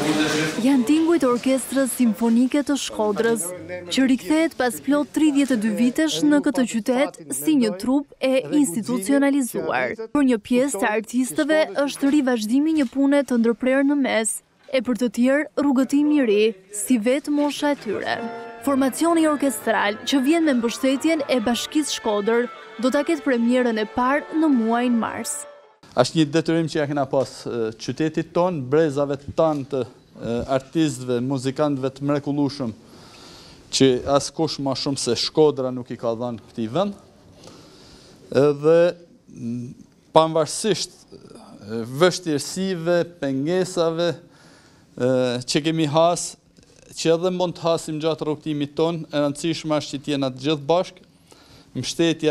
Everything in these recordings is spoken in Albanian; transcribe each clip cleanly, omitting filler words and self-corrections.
Janë tingujt Orkestrës Simfonike të Shkodrës, që rikthehet pas plot 32 vitesh në këtë qytet si një trupë e institucionalizuar. Për një pjesë të artistëve është rivazhdimi një pune të ndërprerë në mes, e për të tjerë rrugëtim i ri, si vetë mosha e tyre. Formacioni orkestral, që vjen me mbështetjen e Bashkisë Shkodër, do ta ketë premierën e parë në muajin mars. Është një detyrim që ja kena pas qytetit ton, brezave tanë të artistëve, muzikantëve të mrekullueshëm, që askush më shumë se Shkodra nuk i ka dhënë këtij vend. Dhe pavarësisht vështirësive, pengesave që kemi has, që edhe mund të hasim gjatë rrugëtimit ton, e rëndësishme është që t'jena të gjithë bashkë. Mbështetja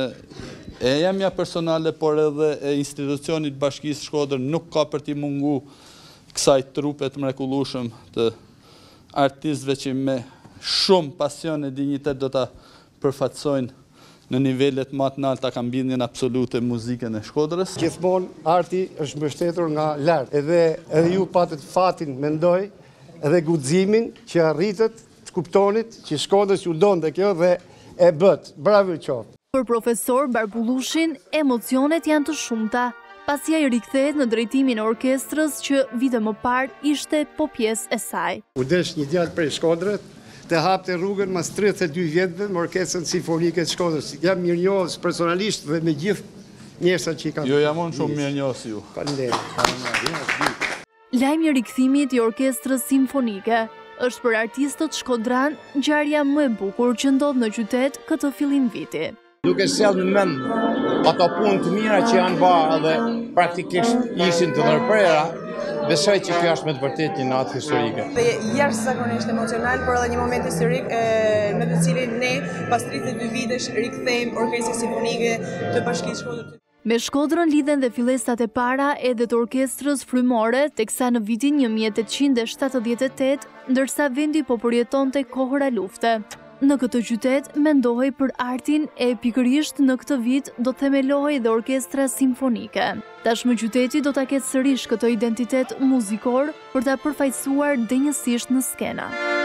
e jamja personale, por edhe e institucionit Bashkisë Shkodër nuk ka për t'i mungu kësaj trupe të mrekullueshëm të artistëve që me shumë pasion e dinjitet do ta përfaqësojnë në nivelet më të larta kambindjen absolute muzikën e Shkodrës. Gjithmonë arti është mbështetur nga lart. Edhe ju patët fatin, mendoj, edhe guximin që arritët të kuptonit që Shkodrës ju donte kjo dhe e bët. Bravo qoftë. Për profesor Barbullushin, emocionet janë të shumta, pasi ai rikthehet në drejtimin e orkestrës që vite më parë ishte po pjesë e saj. U desh një djalë prej Shkodrës, të hapte rrugën mas 32 vjetëve me Orkestrën Simfonike të Shkodrës. Jam mirënjohës personalisht dhe me gjithë njerëzat që i kanë. Jo, jam unë shumë mirënjohës ju. Faleminderit. Lajmi i rikthimit i Orkestrës Simfonike është për artistët shkodran ngjarja më e bukur që ndodh në qytet këtë fillim viti. Duke sjell në mend ato punë të mira që janë bërë dhe praktikisht ishin të ndërprera, besoj që kjo është me të vërtetë një natë historike. Jashtëzakonisht emocional, por edhe një moment historik në të cilin ne pas 32 vitesh rikthehemi Orkestrës Simfonike të Bashkisë Shkodër. Me Shkodrën lidhen dhe fillestat e para edhe të orkestrës frymore, teksa në vitin 1878, ndërsa vendi po përjetonte kohëra lufte. Në këtë qytet mendohej për artin e pikërisht në këtë vit do themelohej dhe Orkestra Simfonike. Tashmë qyteti do ta ketë sërish këtë identitet muzikor për ta përfaqësuar denjësisht në skena.